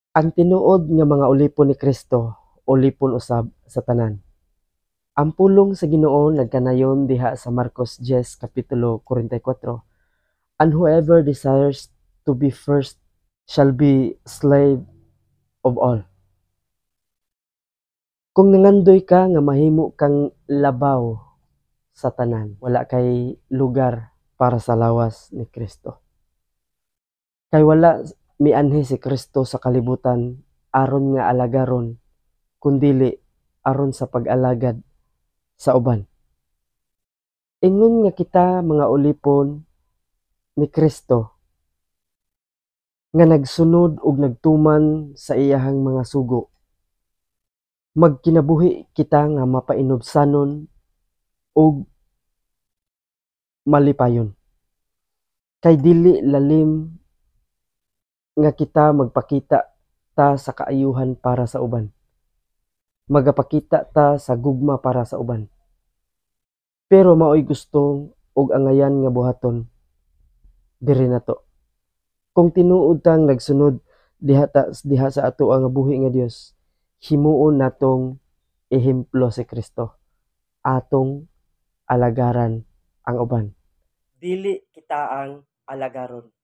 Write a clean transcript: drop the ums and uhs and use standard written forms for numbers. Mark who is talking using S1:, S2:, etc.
S1: Ang tinuod nga mga ulipon ni Kristo, ulipon usab sa tanan. Ang pulong sa Ginoo nagkanayon diha sa Marcos 10 kapitulo 44. And whoever desires to be first shall be slave of all. Kung nangandoy ka nga mahimo kang labaw sa tanan, wala kay lugar para sa lawas ni Kristo. Kay wala mianhi si Kristo sa kalibutan aron nga alagaron, kundili aron sa pag-alagad sa uban. Ingon nga kita mga ulipon ni Kristo nga nagsunod ug nagtuman sa iyahang mga sugo. Magkinabuhi kita nga mapainobsanon ug malipayon. Kay dili lalim nga kita magpakita ta sa kaayuhan para sa uban. Magapakita ta sa gugma para sa uban. Pero maoy gustong ug angayan nga buhaton diri nato. Kung tinuod tang nagsunod diha sa ato ang buhi nga Dios, himuon natong ehemplo si Kristo. Atong alagaran ang uban. Dili kita ang alagaron.